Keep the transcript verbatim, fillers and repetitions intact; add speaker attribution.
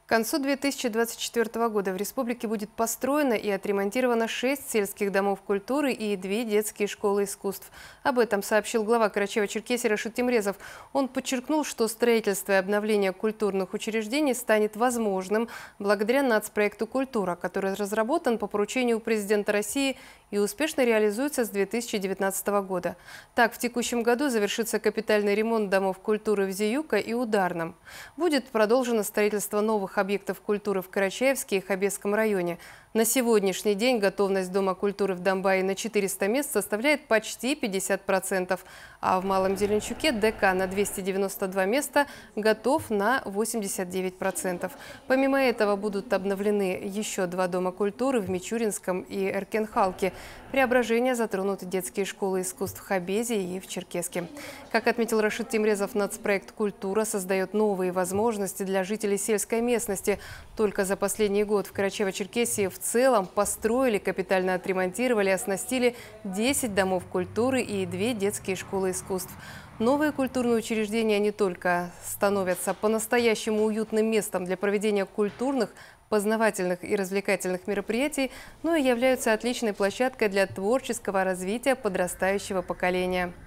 Speaker 1: К концу две тысячи двадцать четвёртого года в республике будет построено и отремонтировано шесть сельских домов культуры и две детские школы искусств. Об этом сообщил глава Карачаево-Черкесии Рашид Темрезов. Он подчеркнул, что строительство и обновление культурных учреждений станет возможным благодаря нацпроекту «Культура», который разработан по поручению президента России и успешно реализуется с две тысячи девятнадцатого года. Так, в текущем году завершится капитальный ремонт домов культуры в Зиюка и Ударном. Будет продолжено строительство новых объектов культуры в Карачаевске и Хабесском районе. На сегодняшний день готовность Дома культуры в Домбае на четыреста мест составляет почти пятьдесят процентов, а в Малом Зеленчуке ДК на двести девяносто два места готов на восемьдесят девять процентов. Помимо этого будут обновлены еще два Дома культуры в Мичуринском и Эркенхалке. Преображения затронут детские школы искусств в Хабезе и в Черкеске. Как отметил Рашид Темрезов, нацпроект «Культура» создает новые возможности для жителей сельской местности. Только за последний год в Карачаево-Черкесии в целом построили, капитально отремонтировали, оснастили десять домов культуры и две детские школы искусств. Новые культурные учреждения не только становятся по-настоящему уютным местом для проведения культурных, познавательных и развлекательных мероприятий, но и являются отличной площадкой для творческого развития подрастающего поколения.